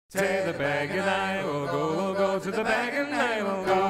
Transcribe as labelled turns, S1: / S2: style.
S1: To the bag and I will go to the bag and I will go.